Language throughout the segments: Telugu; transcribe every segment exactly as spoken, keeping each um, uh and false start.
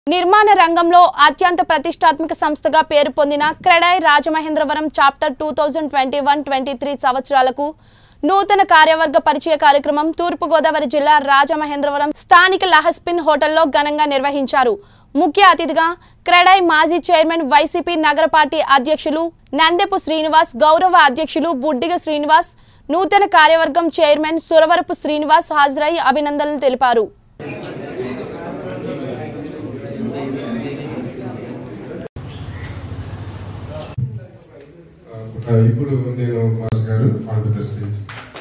నిర్మాణ రంగంలో అత్యంత ప్రతిష్టాత్మక సంస్థగా పేరు పొందిన CREDAI Rajamahendravaram chapter two thousand twenty one twenty three సంవత్సరాలకు నూతన కార్యవర్గ పరిచయ కార్యక్రమం తూర్పు గోదావరి జిల్లా రాజమహేంద్రవరం స్థానిక లహస్పిన్ హోటల్లో ఘనంగా నిర్వహించారు. ముఖ్య అతిథిగా క్రెడై మాజీ చైర్మన్ వైసీపీ నగర పార్టీ అధ్యక్షులు నందెపు శ్రీనివాస్, గౌరవ అధ్యక్షులు బుడ్డిగ శ్రీనివాస్, నూతన కార్యవర్గం చైర్మన్ సురవరపు శ్రీనివాస్ హాజరై అభినందనలు తెలిపారు. ఇప్పుడు నేను మాస్ గారు ఆన్ ద స్టేజ్.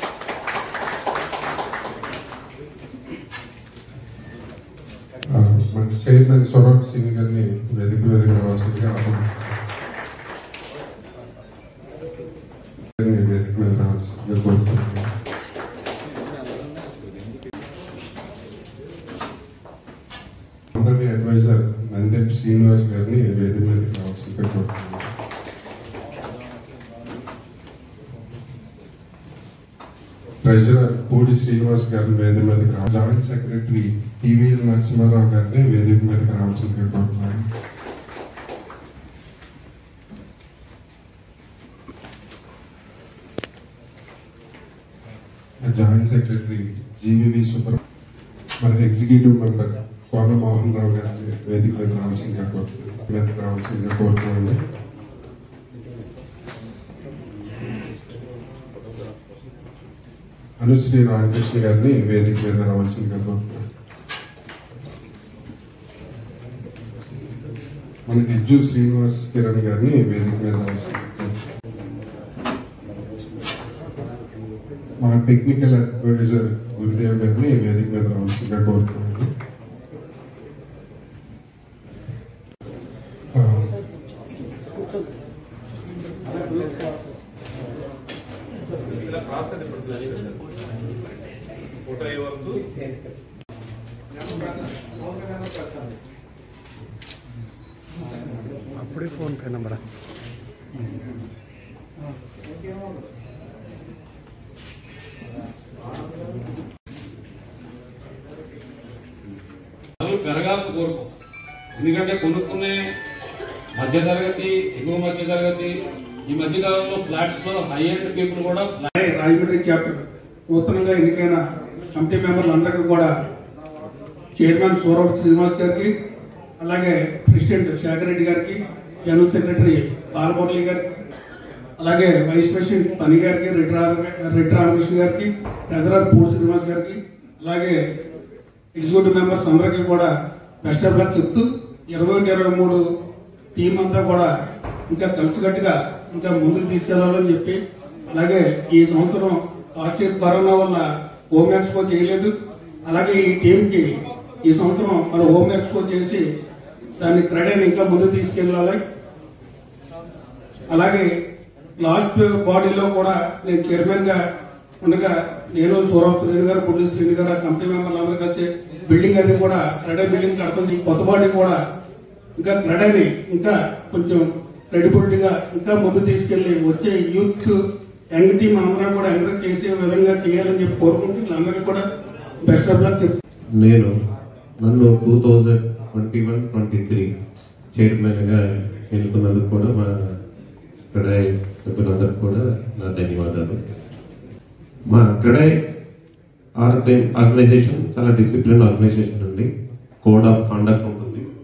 మన చైర్మన్ సౌరభ్ సింగ్ గారిని వేదిక వేదిక రావాల్సిందిగా ఆహ్వానిస్తాను. వేదిక మీద రావాల్సిందిగా కోరుకుంటున్నాను. కంపెనీ అడ్వైజర్ నందెప్ శ్రీనివాస్ గారిని వేదిక మీద రావాల్సిందిగా కోరుకుంటున్నాను. ట్రెజరర్ పూడి శ్రీనివాస్ గారిని వేదిక మీదకి రావాలి. జాయింట్ సెక్రటరీ టీవీఎల్ నరసింహారావు గారిని వేదిక మీదకి రావాల్సిందిగా కోరుతున్నాను. జాయింట్ సెక్రటరీ జీవీవి సుబ్ర మన ఎగ్జిక్యూటివ్ మెంబర్ కోన మోహన్ రావు గారిని వేదిక మీద రావాల్సిందిగా కోరుతున్నాను మీదకి రావాల్సిందిగా కోరుతున్నాను. అనుశ్రీ రామకృష్ణ గారిని వేదిక మీద రావాల్సిందిగా కోరుతున్నాను. మన ఎజ్జు శ్రీనివాస్ కిరణ్ గారిని వేదిక మీద రావాల్సిందిగా మా టెక్నికల్ అడ్వైజర్ గురుదేవ్ గారిని వేదిక మీద రావాల్సిందిగా కోరుతున్నాను. అప్పుడే ఫోన్ పే నంబరా పెరగాలని కోరుకో. ఎందుకంటే కొనుక్కునే మధ్యతరగతి, ఎగువ మధ్యతరగతి, ఈ మధ్యకాలంలో ఫ్లాట్స్ లో హై ఎండ్ పీపుల్ కూడా రాజమండ్రి చాప్టర్ నూతనంగా ఎన్నికైన కమిటీ మెంబర్లు అందరికీ కూడా చైర్మన్ సౌరభ్ శ్రీనివాస్ గారికి, అలాగే ప్రెసిడెంట్ శేఖర్ రెడ్డి గారికి, జనరల్ సెక్రటరీ బాలమురళి గారికి, అలాగే వైస్ ప్రెసిడెంట్ పని గారికి, రెడ్డి రెడ్డి రామకృష్ణ గారికి, ట్రెజరర్ పూడి శ్రీనివాస్ గారికి, అలాగే ఎగ్జిక్యూటివ్ మెంబర్స్ అందరికీ కూడా బెస్ట్ ఆఫ్ లక్ చెప్తూ ఇరవై ఒకటి ఇరవై మూడు టీం అంతా కూడా ఇంకా కలిసికట్టుగా ఇంకా ముందుకు తీసుకెళ్లాలని చెప్పి, అలాగే ఈ సంవత్సరం లాస్ట్ ఇయర్ కరోనా వల్ల హోమ్ ఎక్స్పో చేయలేదు. అలాగే ఈ టీంకి ఈ సంవత్సరం మన హోమ్ ఎక్స్పో చేసి దాన్ని క్రెడైని ఇంకా ముందుకు తీసుకెళ్ళాలి. అలాగే లాస్ట్ బాడీలో కూడా నేను చైర్మన్ గా ఉండగా నేను సౌరభ్ శ్రీని గారు, పుట్టి శ్రీని గారు, కంపెనీ మెంబర్లు అందరూ కలిసి బిల్డింగ్ అది కూడా క్రెడై బిల్డింగ్ కడుతుంది. కొత్త బాడీ కూడా ఇంకా క్రెడైని ఇంకా కొంచెం క్రెడిబిలిటీగా ఇంకా ముందు తీసుకెళ్లి వచ్చే యూత్ యంగ్ టీం అందరం కూడా ఎంకరేజ్ చేసే విధంగా చేయాలని చెప్పి కోరుకుంటూ వీళ్ళందరికీ కూడా బెస్ట్ ఆఫ్ లక్. నేను నన్ను two thousand twenty one twenty three చైర్మన్గా ఎన్నుకున్నందుకు కూడా మా క్రెడై సభ్యులందరికీ కూడా నా ధన్యవాదాలు. మా క్రెడై ఆర్గనైజేషన్ చాలా డిసిప్లిన్ ఆర్గనైజేషన్ అండి. కోడ్ ఆఫ్ కాండక్ట్ ఉంటుంది.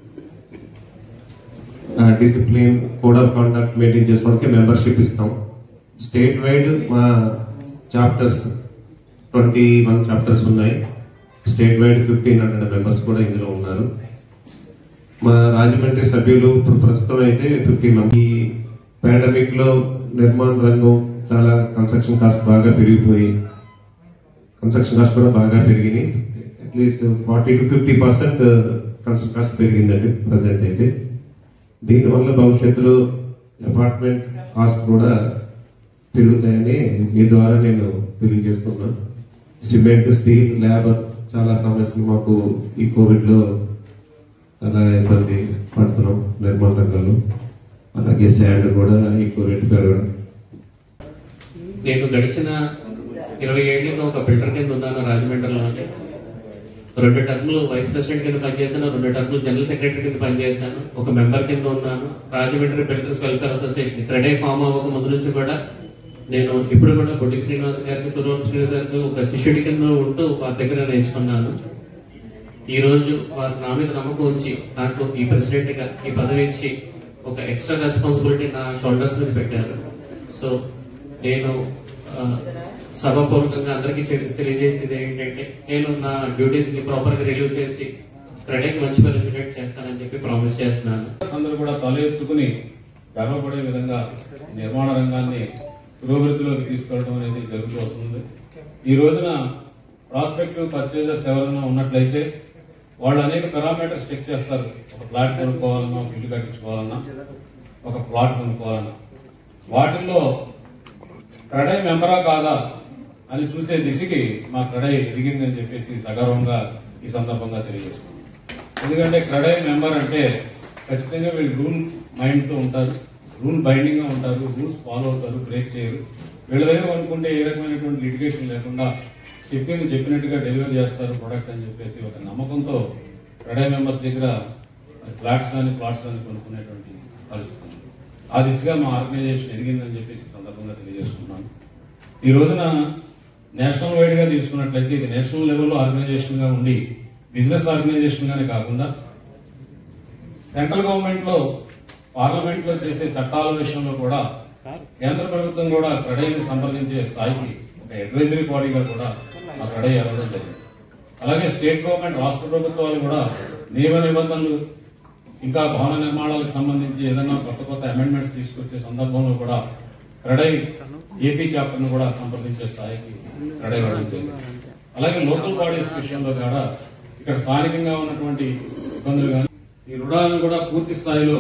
Discipline code of conduct maintain చేసుకోవడానికి మెంబర్షిప్ ఇస్తాం. స్టేట్ వైడ్ మా చాప్టర్స్ ట్వంటీ వన్ చాప్టర్స్ ఉన్నాయి. State wide fifteen hundred members కూడా ఇందులో ఉన్నారు. మా రాజమండ్రి సభ్యులు ఇప్పుడు ప్రస్తుతం అయితే ఫిఫ్టీన్ మంది. ఈ పాండమిక్ లో నిర్మాణ రంగం చాలా కన్స్ట్రక్షన్ కాస్ట్ బాగా పెరిగిపోయి కన్స్ట్రక్షన్ కాస్ట్ కూడా బాగా పెరిగినాయి. At least forty to fifty percent construction cost పెరిగిందండి ప్రజెంట్ అయితే. దీనివల్ల భవిష్యత్తులో అపార్ట్మెంట్ కాస్ట్ కూడా పెరుగుతాయని మీ ద్వారా నేను తెలియజేస్తున్నాను. సిమెంట్, స్టీల్, లేబర్ చాలా సమస్యలు మాకు ఈ కోవిడ్ లో చాలా ఇబ్బంది పడుతున్నాం నిర్మాణ రంగంలో. అలాగే శాండ్ కూడా ఎక్కువ రేటు పెరగడం. నేను గడిచిన ఇరవై ఏళ్ళలో ఒక బిల్డర్ కింద ఉన్నాను రాజమండ్రిలో. రెండు టర్ములు వైస్ ప్రెసిడెంట్ కింద పనిచేశాను, రెండు టర్ములు జనరల్ సెక్రటరీ కింద పనిచేశాను, ఒక మెంబర్ కింద ఉన్నాను. Rajahmundry builders welfare association CREDAI form అవ్వక ముందు నుంచి కూడా నేను ఇప్పుడు కూడా బొడ్డి శ్రీనివాస్ గారికి, సురవరం శ్రీనివాస్ గారికి ఒక శిష్యుడి కింద ఉంటూ వారి దగ్గర నేర్చుకున్నాను. ఈ రోజు వారు నా మీద నమ్మకం ఉంచి నాకు ఈ ప్రెసిడెంట్ గా ఈ పదవి ఇచ్చి ఒక ఎక్స్ట్రా రెస్పాన్సిబిలిటీ నా షోల్డర్స్ మీద పెట్టారు. సో నేను సభాపూర్వకంగా అందరికీ తెలియజేసేది ఏంటంటే నేను నా డ్యూటీస్ ని ప్రాపర్ గా రిలీవ్ చేసి క్రెడేకి మంచి రిజల్ట్ చేస్తానని చెప్పి ప్రామిస్ చేస్తున్నాను. అందరూ కూడా తలెత్తుకుని గర్వపడే విధంగా నిర్మాణ రంగాన్ని పురోభివృద్ధిలోకి తీసుకెళ్ళడం అనేది జరుగుతూ వస్తుంది. ఈ రోజున ప్రాస్పెక్టివ్ పర్చేజర్స్ ఎవరైనా ఉన్నట్లయితే వాళ్ళు అనేక పారామీటర్స్ చెక్ చేస్తారు. ఒక ఫ్లాట్ కొనుక్కోవాలన్నా, ఒక ఇల్లు కట్టించుకోవాలన్నా, ఒక ప్లాట్ కొనుక్కోవాలన్నా, వాటిల్లో క్రెడై మెంబరా కాదా అని చూసే దిశకి మా క్రెడై ఎదిగిందని చెప్పేసి సగర్వంగా ఈ సందర్భంగా తెలియజేస్తున్నాం. ఎందుకంటే క్రెడై మెంబర్ అంటే ఖచ్చితంగా వీళ్ళు రూల్ మైండ్ తో ఉంటారు, రూల్ బైండింగ్ గా ఉంటారు, రూల్స్ ఫాలో అవుతారు, బ్రేక్ చేయరు. వీళ్ళ దగ్గర అనుకుంటే ఏ రకమైనటువంటి లిటిగేషన్ లేకుండా చెప్పింది చెప్పినట్టుగా డెలివరీ చేస్తారు ప్రొడక్ట్ అని చెప్పేసి ఒక నమ్మకంతో క్రెడై మెంబర్స్ దగ్గర ఫ్లాట్స్ కానీ ప్లాట్స్ కానీ కొనుక్కునేటువంటి పరిస్థితి ఉంది. ఆ దిశగా మా ఆర్గనైజేషన్ ఎదిగిందని చెప్పేసి సందర్భంగా తెలియజేస్తున్నాను. ఈ రోజున నేషనల్ వైడ్ గా తీసుకున్నట్లయితే ఇది నేషనల్ లెవెల్లో ఆర్గనైజేషన్ గా ఉండి బిజినెస్ ఆర్గనైజేషన్ గానే కాకుండా సెంట్రల్ గవర్నమెంట్ లో పార్లమెంట్ లో చేసే చట్టాల విషయంలో కూడా కేంద్ర ప్రభుత్వం కూడా క్రెడైని సంప్రదించే స్థాయికి ఒక అడ్వైజరీ బాడీగా కూడా ఆ క్రెడై ఎదగడం జరిగింది. అలాగే స్టేట్ గవర్నమెంట్, రాష్ట్ర ప్రభుత్వాలు కూడా నియమ నిబంధనలు ఇంకా భవన నిర్మాణాలకు సంబంధించి ఏదైనా కొత్త కొత్త అమెండ్మెంట్స్ తీసుకొచ్చే సందర్భంలో కూడా క్రెడై ఏపీ చాప్టర్ ను కూడా సంప్రదించే స్థాయికి క్రెడై వెళ్ళడం జరిగింది. అలాగే లోకల్ బాడీస్ విషయంలో కూడా ఇక్కడ స్థానికంగా ఉన్నటువంటి ఇబ్బందులు కానీ ఈ రుణాలను కూడా పూర్తి స్థాయిలో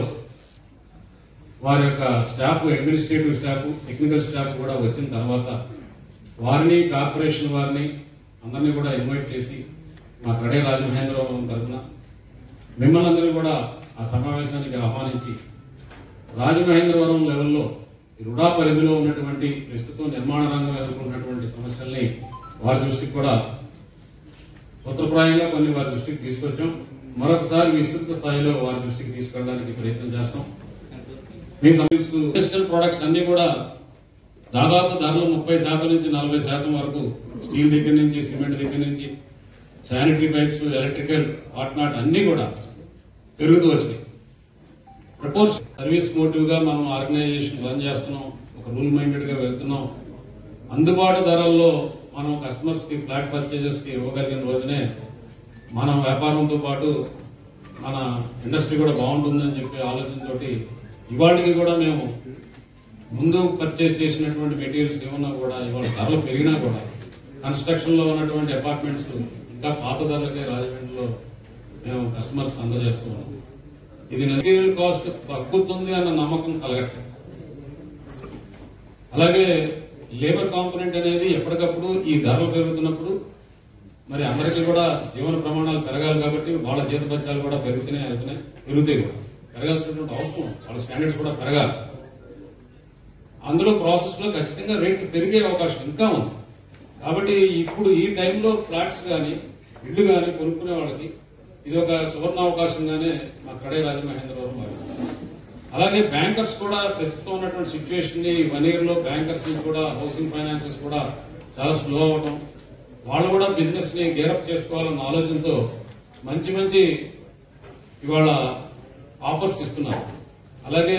వారి యొక్క staff, administrative staff, technical staff కూడా వచ్చిన తర్వాత వారిని, కార్పొరేషన్ వారిని అందరినీ కూడా ఇన్వైట్ చేసి మా క్రెడై రాజమహేంద్రవరం తరఫున మిమ్మల్ని అందరినీ కూడా ఆ సమావేశానికి ఆహ్వానించి రాజమహేంద్రవరం లెవెల్లో రుడా పరిధిలో ఉన్నటువంటి ప్రస్తుతం నిర్మాణ రంగం ఎదుర్కొన్నటువంటి సమస్యల్ని వారి దృష్టికి కూడా సూత్రప్రాయంగా కొన్ని వారి దృష్టికి తీసుకొచ్చాం. మరొకసారి విస్తృత స్థాయిలో వారి దృష్టికి తీసుకెళ్ళడానికి ప్రయత్నం చేస్తాం. మీ ఇండస్ట్రియల్ ప్రొడక్ట్స్ అన్ని కూడా దాదాపు ధరలు ముప్పై శాతం నుంచి నలభై శాతం వరకు స్టీల్ దగ్గర నుంచి, సిమెంట్ దగ్గర నుంచి, sanitary pipes, electrical, what not అన్ని కూడా పెరుగుతూ వచ్చినాయి. ప్రపోజ్ సర్వీస్ మోటివ్ గా మనం ఆర్గనైజేషన్ రన్ చేస్తున్నాం, ఒక రూల్ మైండెడ్ గా వెళ్తున్నాం. అందుబాటు ధరల్లో మనం కస్టమర్స్ కి, ఫ్లాట్ పర్చేజెస్ కి ఇవ్వగలిగిన రోజునే మన వ్యాపారంతో పాటు మన ఇండస్ట్రీ కూడా బాగుంటుందని చెప్పే ఆలోచనతోటి ఇవాళకి కూడా మేము ముందు పర్చేస్ చేసినటువంటి మెటీరియల్స్ ఏమన్నా కూడా ఇవాళ ధరలు పెరిగినా కూడా కన్స్ట్రక్షన్ లో ఉన్నటువంటి అపార్ట్మెంట్స్ ఇంకా పాత ధరలకే రాజమండ్రిలో మేము కస్టమర్స్ అందజేస్తున్నాం. ఇది మెటీరియల్ కాస్ట్ తగ్గుతుంది అన్న నమ్మకం కలగట్లేదు. అలాగే లేబర్ కాంపోనెంట్ అనేది ఎప్పటికప్పుడు ఈ ధరలు పెరుగుతున్నప్పుడు మరి అందరికీ కూడా జీవన ప్రమాణాలు పెరగాలి కాబట్టి వాళ్ళ జీతభత్యాలు కూడా పెరుగుతూనే అవుతున్నాయి, పెరుగుతాయి కూడా, పెరగాల్సినటువంటి అవసరం, వాళ్ళ స్టాండర్డ్స్ కూడా పెరగాలి. అందులో ప్రాసెస్ లో ఖచ్చితంగా రేట్ పెరిగే అవకాశం ఇంకా ఉంది. కాబట్టి ఇప్పుడు ఈ టైంలో ఫ్లాట్స్ కానీ ఇళ్లు కానీ కొనుక్కునే వాళ్ళకి ఇది ఒక సువర్ణ అవకాశంగానే మా క్రెడై రాజమహేంద్రవరం భావిస్తారు. అలాగే బ్యాంకర్స్ కూడా ప్రస్తుతం ఉన్నటువంటి సిచ్యువేషన్ ని వన్ ఇయర్ లో బ్యాంకర్స్ కూడా, హౌసింగ్ ఫైనాన్సెస్ కూడా చాలా స్లో అవడం, వాళ్ళు కూడా బిజినెస్ ని గేరప్ చేసుకోవాలన్న ఆలోచనతో మంచి మంచి ఇవాళ ఆఫర్స్ ఇస్తున్నారు. అలాగే